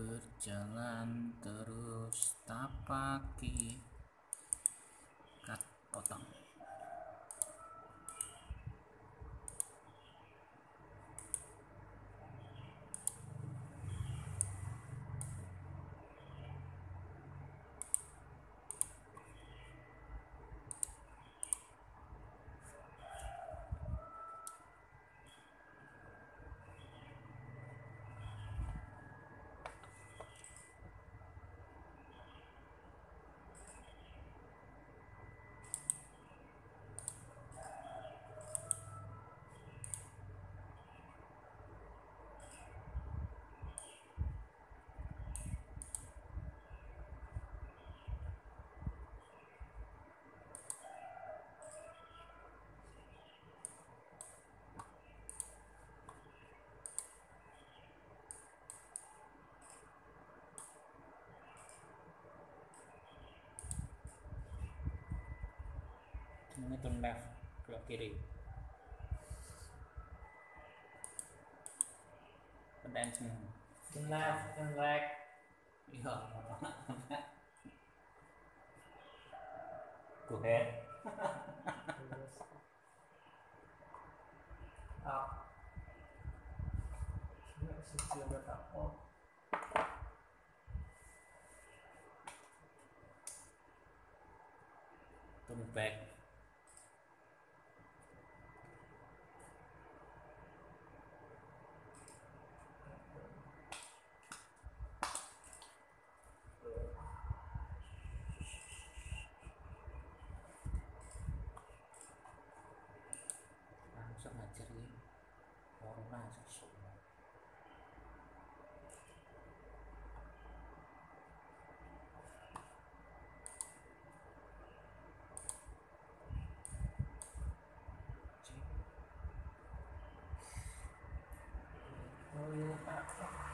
berjalan terus tapaki cut potong. Ini turn left, belok kiri. Pedan semua. Turn left, turn right. Iya. Go ahead. Up. Turn back. Langsung aja nih. Corona semua. Oh, iya, Pak.